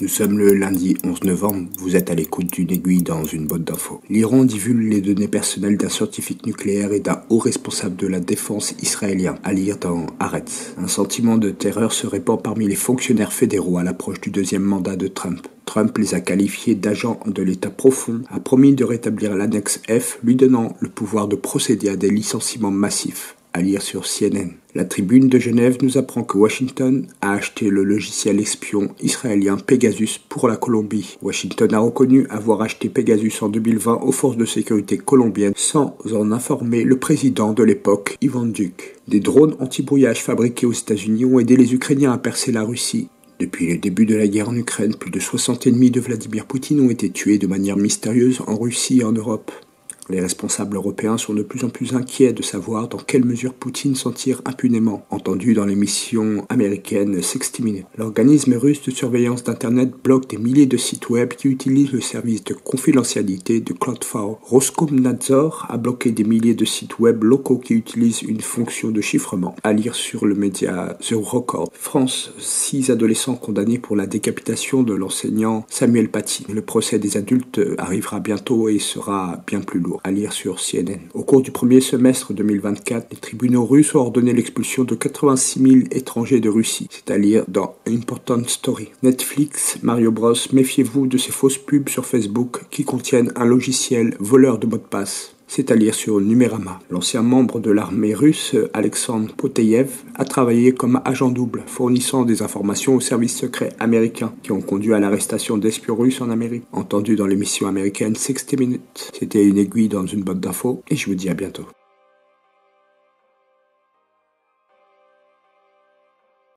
Nous sommes le lundi 11 novembre, vous êtes à l'écoute d'une aiguille dans une botte d'infos. L'Iran divulgue les données personnelles d'un scientifique nucléaire et d'un haut responsable de la défense israélien, à lire dans Haaretz. Un sentiment de terreur se répand parmi les fonctionnaires fédéraux à l'approche du deuxième mandat de Trump. Trump les a qualifiés d'agents de l'État profond, a promis de rétablir l'annexe F, lui donnant le pouvoir de procéder à des licenciements massifs. À lire sur CNN. La Tribune de Genève nous apprend que Washington a acheté le logiciel espion israélien Pegasus pour la Colombie. Washington a reconnu avoir acheté Pegasus en 2020 aux forces de sécurité colombiennes sans en informer le président de l'époque, Ivan Duque. Des drones anti-brouillage fabriqués aux États-Unis ont aidé les Ukrainiens à percer la Russie. Depuis le début de la guerre en Ukraine, plus de 60 ennemis de Vladimir Poutine ont été tués de manière mystérieuse en Russie et en Europe. Les responsables européens sont de plus en plus inquiets de savoir dans quelle mesure Poutine s'en tire impunément, entendu dans l'émission américaine 60 Minutes. L'organisme russe de surveillance d'Internet bloque des milliers de sites web qui utilisent le service de confidentialité de Cloudflare. Roskomnadzor a bloqué des milliers de sites web locaux qui utilisent une fonction de chiffrement. À lire sur le média The Record. France, 6 adolescents condamnés pour la décapitation de l'enseignant Samuel Paty. Le procès des adultes arrivera bientôt et sera bien plus lourd. À lire sur CNN. Au cours du premier semestre 2024, les tribunaux russes ont ordonné l'expulsion de 86 000 étrangers de Russie. C'est à lire dans Important Story. Netflix, Mario Bros, méfiez-vous de ces fausses pubs sur Facebook qui contiennent un logiciel voleur de mots de passe. C'est à lire sur Numérama. L'ancien membre de l'armée russe, Alexandre Poteyev, a travaillé comme agent double, fournissant des informations aux services secrets américains qui ont conduit à l'arrestation d'espions russes en Amérique. Entendu dans l'émission américaine 60 Minutes. C'était une aiguille dans une botte d'infos et je vous dis à bientôt.